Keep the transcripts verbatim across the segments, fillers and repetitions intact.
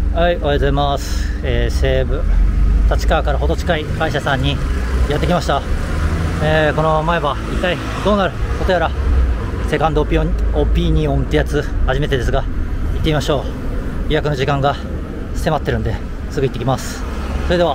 はい、おはようございます。えー、西武立川からほど近い歯医者さんにやってきました。えー、この前歯一体どうなることやら、セカンドオピオンオピニオンってやつ初めてですが、行ってみましょう。予約の時間が迫ってるんですぐ行ってきます。それでは、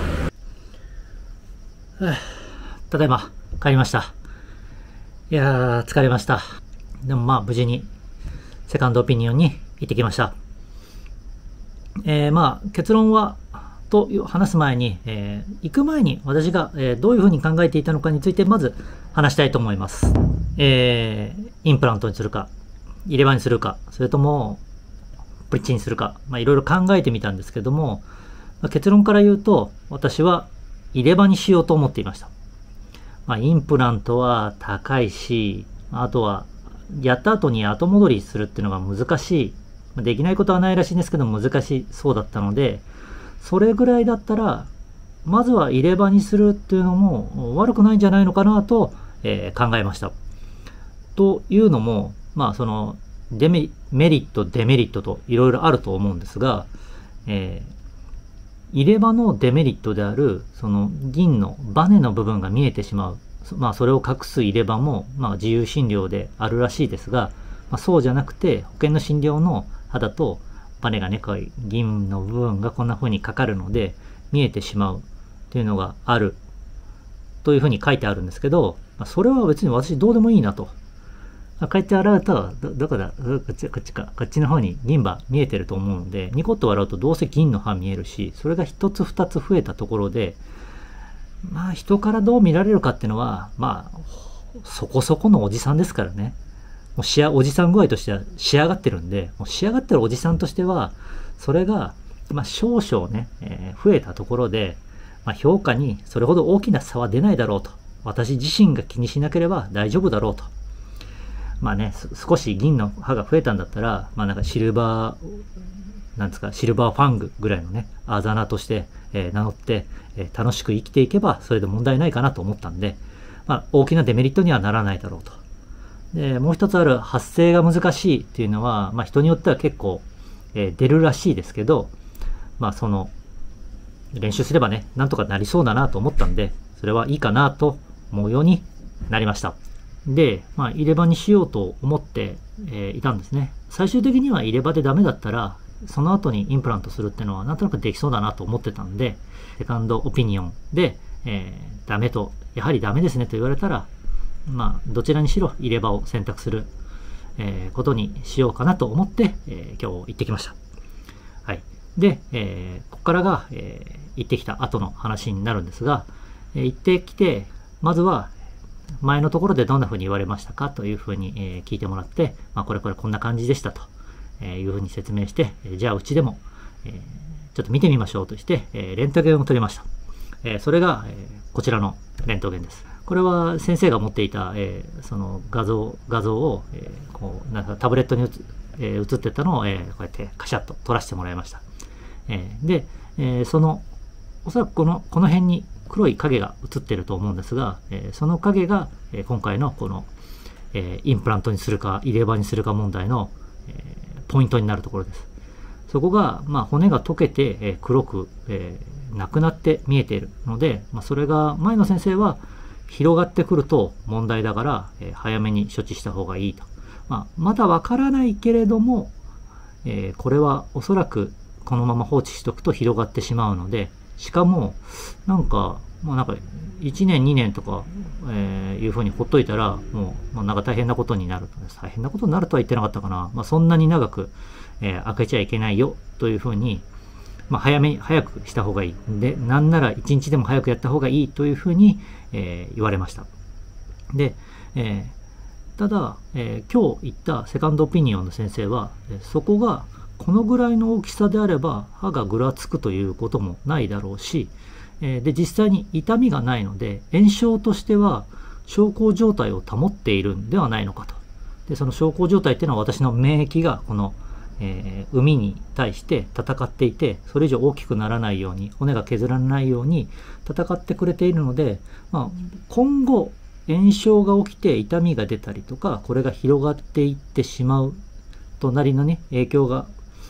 ただいま帰りました。いやー疲れました。でもまあ無事にセカンドオピニオンに行ってきました。えー、まあ結論はと話す前に、えー、行く前に私が、えー、どういうふうに考えていたのかについてまず話したいと思います。えー、インプラントにするか、入れ歯にするか、それともブリッジにするか、まあ、いろいろ考えてみたんですけども、まあ、結論から言うと私は入れ歯にしようと思っていました。まあ、インプラントは高いし、あとはやった後に後戻りするっていうのが難しい。できないことはないらしいんですけど難しそうだったので、それぐらいだったらまずは入れ歯にするっていうのも悪くないんじゃないのかなと、えー、考えました。というのも、まあそのデメメリットデメリットといろいろあると思うんですが、えー、入れ歯のデメリットであるその銀のバネの部分が見えてしまう、まあ、それを隠す入れ歯も、まあ、自由診療であるらしいですが、まあ、そうじゃなくて保険の診療の歯だとバネがね、こういう銀の部分がこんな風にかかるので見えてしまうっていうのがあるというふうに書いてあるんですけど、まあ、それは別に私どうでもいいなと。帰って洗うと ど, どこだこっちこっちかこっちの方に銀歯見えてると思うので、ニコッと笑うとどうせ銀の歯見えるし、それが一つ二つ増えたところで、まあ人からどう見られるかっていうのはまあそこそこのおじさんですからね。もう仕上おじさん具合としては仕上がってるんで、もう仕上がってるおじさんとしてはそれが、まあ、少々ね、えー、増えたところで、まあ、評価にそれほど大きな差は出ないだろうと。私自身が気にしなければ大丈夫だろうと。まあね、少し銀の歯が増えたんだったら、まあなんかシルバー、なんですか、シルバーファングぐらいのね、あだ名として、えー、名乗って、えー、楽しく生きていけばそれで問題ないかなと思ったんで、まあ大きなデメリットにはならないだろうと。でもう一つある発声が難しいっていうのは、まあ、人によっては結構、えー、出るらしいですけど、まあその練習すればねなんとかなりそうだなと思ったんで、それはいいかなと思うようになりました。で、まあ、入れ歯にしようと思って、えー、いたんですね。最終的には入れ歯でダメだったらその後にインプラントするっていうのはなんとなくできそうだなと思ってたんで、セカンドオピニオンで、えー、ダメとやはりダメですねと言われたら、まあ、どちらにしろ入れ歯を選択する、えー、ことにしようかなと思って、えー、今日行ってきました。はい。で、えー、ここからが、えー、行ってきた後の話になるんですが、えー、行ってきて、まずは前のところでどんな風に言われましたかという風に、えー、聞いてもらって、まあ、これこれこんな感じでしたと、えー、いう風に説明して、えー、じゃあうちでも、えー、ちょっと見てみましょうとして、えー、レントゲンを取りました。えー、それが、えー、こちらのレントゲンです。これは先生が持っていた、えー、その画像画像を、えー、こうなんかタブレットに映、えー、映ってたのを、えー、こうやってカシャッと撮らせてもらいました。えー、で、えー、そのおそらくこのこの辺に黒い影が映ってると思うんですが、えー、その影が、えー、今回のこの、えー、インプラントにするか入れ歯にするか問題の、えー、ポイントになるところです。そこが、まあ、骨が溶けて、えー、黒く、えー、なくなって見えているので、まあ、それが前の先生は広がってくると問題だから、えー、早めに処置した方がいいと。まあ、まだわからないけれども、えー、これはおそらくこのまま放置しておくと広がってしまうので、しかもなんか、まあ、なんかいちねんにねんとか、えー、いうふうにほっといたらもう、まあ、なんか大変なことになると。大変なことになるとは言ってなかったかな。まあ、そんなに長く、えー、開けちゃいけないよというふうに、まあ、早めに早くした方がいい。で、なんならいちにちでも早くやった方がいいというふうに、えー、言われました。で、えー、ただ、えー、今日言ったセカンドオピニオンの先生は、そこがこのぐらいの大きさであれば歯がぐらつくということもないだろうし、えー、で実際に痛みがないので炎症としては小康状態を保っているんではないのかと。でその小康状態っていうのは私の免疫がこの、えー、膿に対して戦っていて、それ以上大きくならないように骨が削られないように戦ってくれているので、まあ、今後炎症が起きて痛みが出たりとかこれが広がっていってしまうとなりのね影響が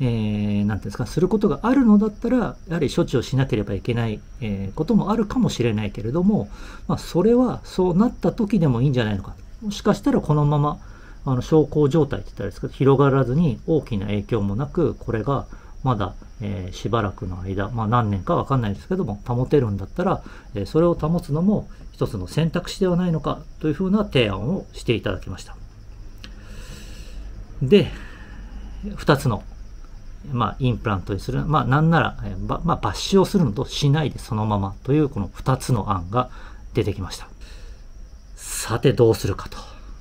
えー、なんていうんですか、することがあるのだったら、やはり処置をしなければいけない、えー、こともあるかもしれないけれども、まあ、それはそうなった時でもいいんじゃないのか。もしかしたらこのまま、あの小康状態って言ったらですけど、広がらずに大きな影響もなく、これがまだ、えー、しばらくの間、まあ何年かわかんないですけども、保てるんだったら、えー、それを保つのも一つの選択肢ではないのかというふうな提案をしていただきました。で、二つの、まあ、インプラントにする、まあ、なんなら、えーばまあ、抜歯をするのとしないでそのままという、この二つの案が出てきました。さて、どうするかと。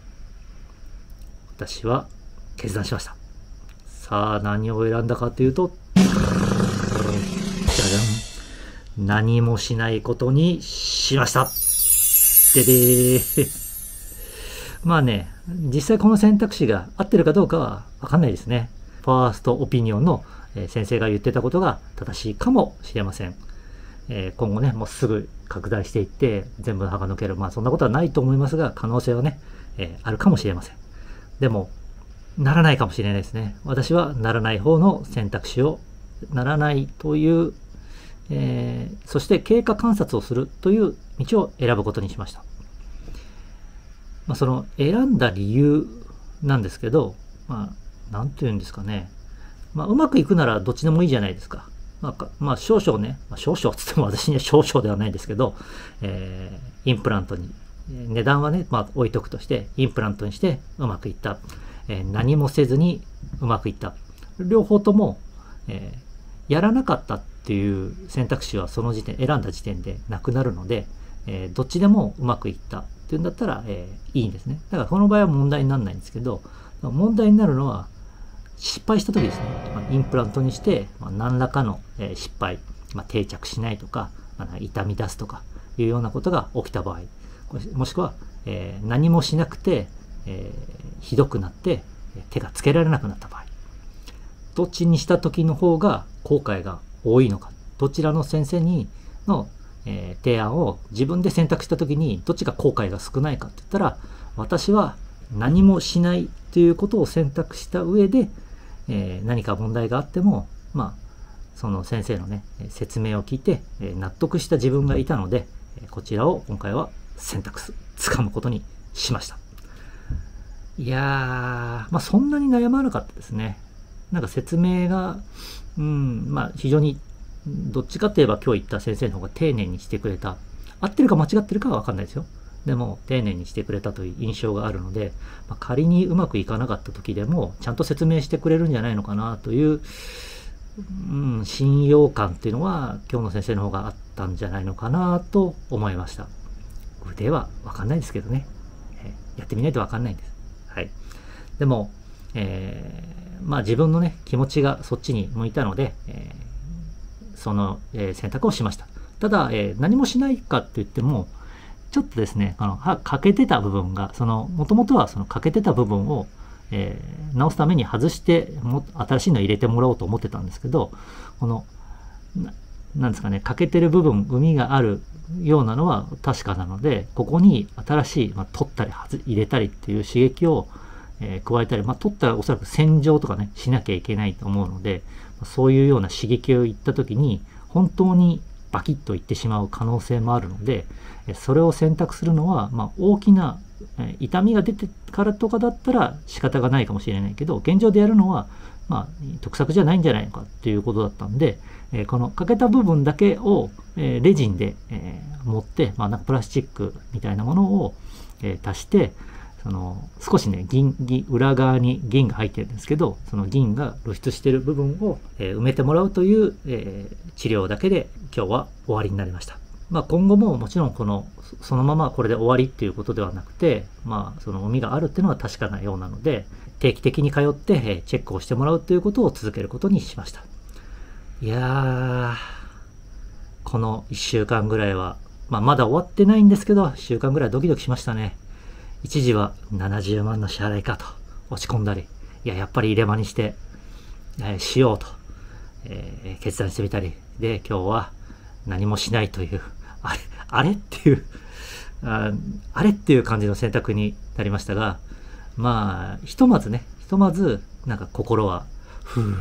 私は決断しました。さあ、何を選んだかというと、じゃじゃん。何もしないことにしました。ででー。まあね、実際この選択肢が合ってるかどうかはわかんないですね。ファーストオピニオンの先生が言ってたことが正しいかもしれません。えー、今後ね、もうすぐ拡大していって全部の歯が抜ける。まあそんなことはないと思いますが、可能性はね、えー、あるかもしれません。でも、ならないかもしれないですね。私はならない方の選択肢を、ならないという、えー、そして経過観察をするという道を選ぶことにしました。まあ、その選んだ理由なんですけど、まあ、なんていうんですかね。まあ、うまくいくならどっちでもいいじゃないですか。まあ、まあ、少々ね、まあ、少々つっても私には少々ではないですけど、えー、インプラントに、値段はね、まあ、置いとくとして、インプラントにしてうまくいった。えー、何もせずにうまくいった。両方とも、えー、やらなかったっていう選択肢はその時点、選んだ時点でなくなるので、えー、どっちでもうまくいったっていうんだったら、えー、いいんですね。だからこの場合は問題にならないんですけど、問題になるのは失敗した時ですね。まあ、インプラントにして、まあ、何らかの、えー、失敗、まあ、定着しないとか、まあ、痛み出すとかいうようなことが起きた場合、もしくは、えー、何もしなくて、えー、ひどくなって手がつけられなくなった場合、どっちにした時の方が後悔が多いのか、どちらの先生にの、えー、提案を自分で選択した時にどっちが後悔が少ないかって言ったら、私は何もしないということを選択した上で、えー、何か問題があっても、まあその先生のね説明を聞いて、えー、納得した自分がいたので、こちらを今回は選択す掴むことにしました。いやー、まあそんなに悩まなかったですね。なんか説明が、うん、まあ非常に、どっちかといえば今日言った先生の方が丁寧にしてくれた。合ってるか間違ってるかはわかんないですよ。でも丁寧にしてくれたという印象があるので、まあ、仮にうまくいかなかった時でも、ちゃんと説明してくれるんじゃないのかなという、うん、信用感っていうのは今日の先生の方があったんじゃないのかなと思いました。腕はわかんないですけどね。えー、やってみないとわかんないんです。はい。でも、えー、まあ自分のね、気持ちがそっちに向いたので、えー、その、えー、選択をしました。ただ、えー、何もしないかって言っても、ちょっとですね、あの歯欠けてた部分が、その、もともとはその欠けてた部分を、えー、直すために外しても、新しいの入れてもらおうと思ってたんですけど、この、ななんですかね、欠けてる部分、膿があるようなのは確かなので、ここに新しい、まあ、取ったり入れたりっていう刺激を、えー、加えたり、まあ、取ったらおそらく洗浄とかね、しなきゃいけないと思うので、そういうような刺激を言った時に、本当にバキッといってしまう可能性もあるので、それを選択するのは、まあ、大きな痛みが出てからとかだったら仕方がないかもしれないけど、現状でやるのは、まあ、得策じゃないんじゃないのかっていうことだったんで、えー、この欠けた部分だけを、えー、レジンで、えー、持って、まあ、なんかプラスチックみたいなものを、えー、足して、その少しね銀、銀、裏側に銀が入ってるんですけど、その銀が露出している部分を、えー、埋めてもらうという、えー、治療だけで今日は終わりになりました。まあ、今後ももちろんこのそのままこれで終わりっていうことではなくて、まあ、その膿があるっていうのは確かなようなので、定期的に通ってえチェックをしてもらうということを続けることにしました。いやー、このいっしゅうかんぐらいは、まあ、まだ終わってないんですけど、いっしゅうかんぐらいドキドキしましたね。一時はななじゅうまんの支払いかと落ち込んだり、いや、やっぱり入れ歯にして、えー、しようと、えー、決断してみたり、で、今日は何もしないという、あれ、あれっていうあ、あれっていう感じの選択になりましたが、まあ、ひとまずね、ひとまず、なんか心は、ふーっ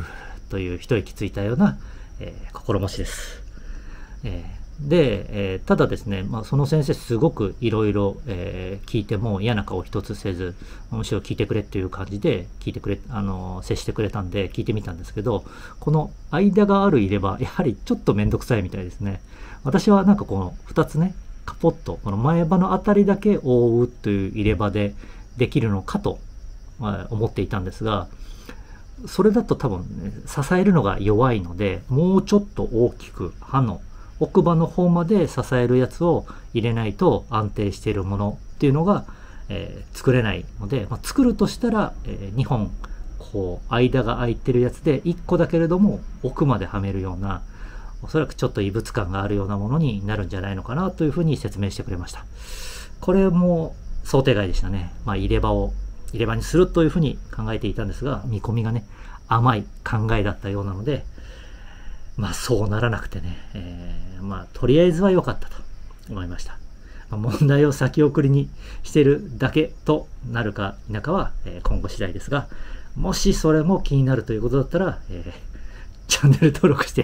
という一息ついたような、えー、心持ちです。えーで、えー、ただですね、まあ、その先生すごくいろいろ聞いても嫌な顔一つせず、むしろ聞いてくれっていう感じで聞いてくれ、あのー、接してくれたんで聞いてみたんですけど、この間がある入れ歯、やはりちょっとめんどくさいみたいですね。私はなんかこのふたつね、カポッとこの前歯のあたりだけ覆うという入れ歯でできるのかと、まあ、思っていたんですが、それだと多分、ね、支えるのが弱いので、もうちょっと大きく歯の奥歯の方まで支えるやつを入れないと安定しているものっていうのが、えー、作れないので、まあ、作るとしたら、えー、にほんこう間が空いてるやつでいっこだけれども奥まではめるような、おそらくちょっと異物感があるようなものになるんじゃないのかなというふうに説明してくれました。これも想定外でしたね。まあ、入れ歯を入れ歯にするというふうに考えていたんですが、見込みがね甘い考えだったようなので、まあそうならなくてね、えー、まあとりあえずは良かったと思いました。まあ、問題を先送りにしているだけとなるか否かは、えー、今後次第ですが、もしそれも気になるということだったら、えー、チャンネル登録して、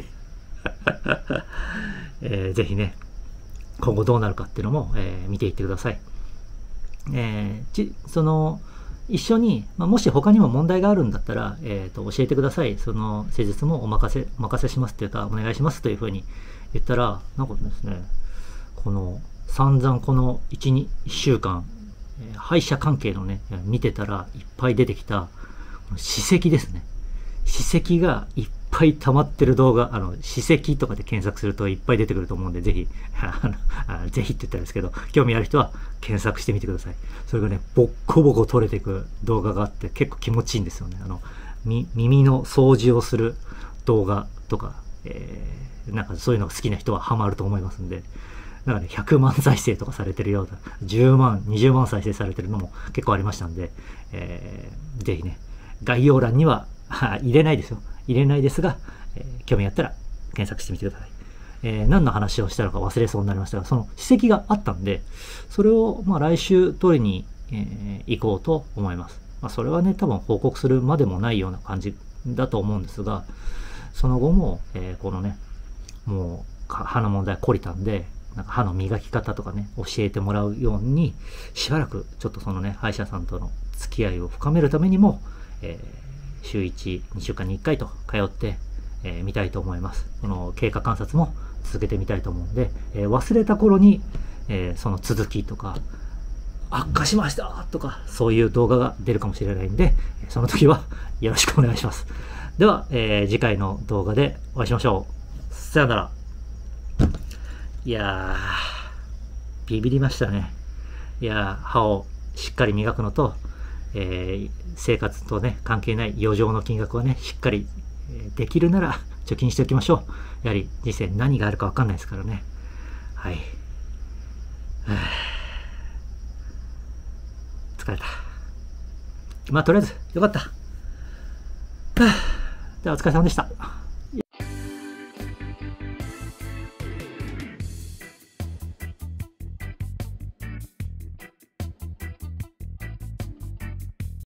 えー、ぜひね、今後どうなるかっていうのも、えー、見ていってください。えー、ちその一緒に、まあ、もし他にも問題があるんだったら、えー、と教えてください。その施術もお任せ、お任せしますっていうか、お願いしますというふうに言ったら、なんかですね、この散々このいち、にしゅうかん、えー、歯医者関係のね、見てたらいっぱい出てきた歯石ですね。歯石がいっぱい溜まってる動画、あの、歯石とかで検索するといっぱい出てくると思うんで、ぜひ、あのぜひって言ったらですけど、興味ある人は検索してみてください。それがね、ボッコボコ取れていく動画があって結構気持ちいいんですよね。あの、み耳の掃除をする動画とか、えー、なんかそういうのが好きな人はハマると思いますんで、なんかね、ひゃくまん再生とかされてるような、じゅうまん、にじゅうまん再生されてるのも結構ありましたんで、えー、ぜひね、概要欄には入れないですよ。入れないですが、えー、興味あったら検索してみてください。えー、何の話をしたのか忘れそうになりましたが、その歯石があったんで、それをまあ来週取りに、えー、行こうと思います。まあ、それはね、多分報告するまでもないような感じだと思うんですが、その後も、えー、このね、もう歯の問題懲りたんで、なんか歯の磨き方とかね、教えてもらうように、しばらくちょっとそのね、歯医者さんとの付き合いを深めるためにも、えー週いち、にしゅうかんにいっかいと通って、えー、みたいと思います。この経過観察も続けてみたいと思うんで、えー、忘れた頃に、えー、その続きとか、悪化しましたとか、そういう動画が出るかもしれないんで、その時はよろしくお願いします。では、えー、次回の動画でお会いしましょう。さよなら。いやー、ビビりましたね。いやー、歯をしっかり磨くのと、えー、生活とね関係ない余剰の金額はねしっかり、えー、できるなら貯金しておきましょう。やはり人生何があるか分かんないですからね。はい。疲れた。まあとりあえずよかった。ではお疲れ様でした。